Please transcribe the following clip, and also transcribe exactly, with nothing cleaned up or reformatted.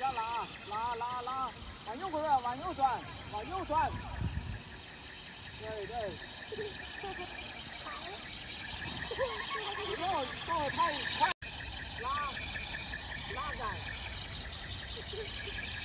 要拉，拉拉拉，往右回来，往右转，往右转。对对。不要动得太快，拉拉杆。